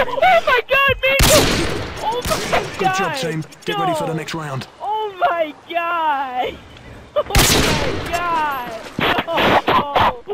Oh my god, Mango! Oh my god! Good job, team. Get ready for the next round. Oh my god! Oh my god! No!